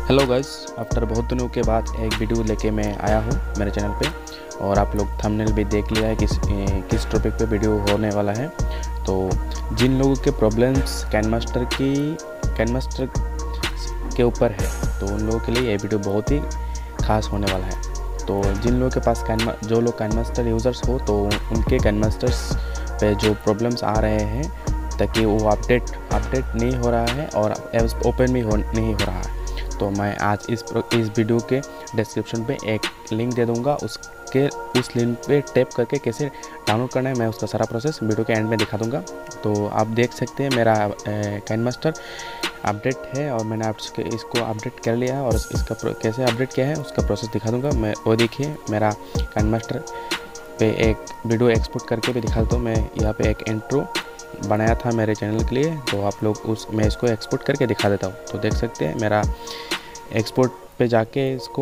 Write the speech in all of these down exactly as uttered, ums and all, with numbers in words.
Hello guys, after बहुत दिनों के बाद एक वीडियो लेके मैं आया हूँ मेरे चैनल पे। और आप लोग थंबनेल भी देख लिया है किस ए, किस टॉपिक पे वीडियो होने वाला है। तो जिन लोगों के प्रॉब्लम्स कैनमास्टर की कैनमास्टर के ऊपर है, तो उन लोगों के लिए ये वीडियो बहुत ही खास होने वाला है। तो जिन लोगों के पास कैनमा जो लोग कैनमास्टर यूज़र्स हो, तो उनके कैनमास्टर्स पे जो प्रॉब्लम्स आ रहे हैं, ताकि वो अपडेट अपडेट नहीं हो रहा है और ओपन भी हो नहीं हो रहा है, तो मैं आज इस इस वीडियो के डिस्क्रिप्शन पे एक लिंक दे दूंगा। उसके उस लिंक पे टैप करके कैसे डाउनलोड करना है, मैं उसका सारा प्रोसेस वीडियो के एंड में दिखा दूंगा। तो आप देख सकते हैं मेरा कैनमास्टर अपडेट है और मैंने आप इसको अपडेट कर लिया है, और इसका कैसे अपडेट किया है उसका प्रोसेस दिखा दूंगा मैं। वो देखिए, मेरा कैनमास्टर पे एक वीडियो एक्सपोर्ट करके भी दिखा देता हूँ। मैं यहाँ पे एक इंट्रो बनाया था मेरे चैनल के लिए, तो आप लोग उस मैं इसको एक्सपोर्ट करके दिखा देता हूँ। तो देख सकते हैं मेरा एक्सपोर्ट पे जाके इसको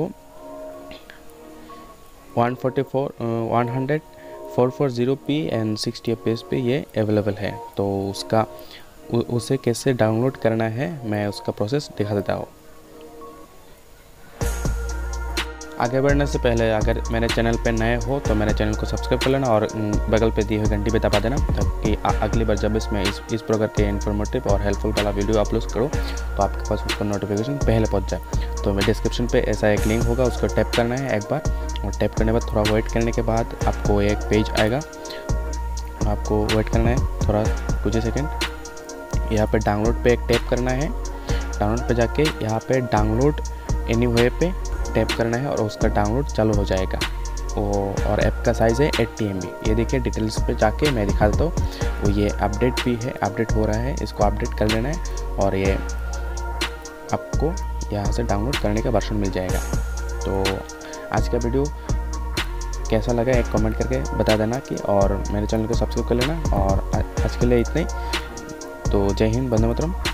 one forty four one hundred four four zero P and sixty F P S पे ये अवेलेबल है। तो उसका उ, उसे कैसे डाउनलोड करना है मैं उसका प्रोसेस दिखा देता हूँ। आगे बढ़ने से पहले अगर मेरे चैनल पे नए हो तो मेरे चैनल को सब्सक्राइब कर लेना और बगल पे दी हुई घंटी पे दबा देना, ताकि अगली बार जब इसमें इस इस प्रकार के इन्फॉर्मेटिव और हेल्पफुल वाला वीडियो अपलोड करो तो आपके पास उसका नोटिफिकेशन पहले पहुंच जाए। तो मैं डिस्क्रिप्शन पे ऐसा एक लिंक होगा, उसको टैप करना है एक बार, और टैप करने के बाद थोड़ा वेट करने के बाद आपको एक पेज आएगा। आपको वेट करना है थोड़ा कुछ ही सेकेंड। यहाँ पर डाउनलोड पर एक टैप करना है। डाउनलोड पर जाके यहाँ पर डाउनलोड एनीवे पे टैप करना है और उसका डाउनलोड चालू हो जाएगा। वो और ऐप का साइज़ है एट्टी एम बी। ये देखिए, डिटेल्स पे जाके मैं दिखा देता हूँ। वो ये अपडेट भी है, अपडेट हो रहा है, इसको अपडेट कर लेना है और ये आपको यहाँ से डाउनलोड करने का वर्जन मिल जाएगा। तो आज का वीडियो कैसा लगा एक कमेंट करके बता देना कि, और मेरे चैनल को सब्सक्राइब कर लेना। और आज के लिए इतना ही। तो जय हिंद, वंदे मातरम।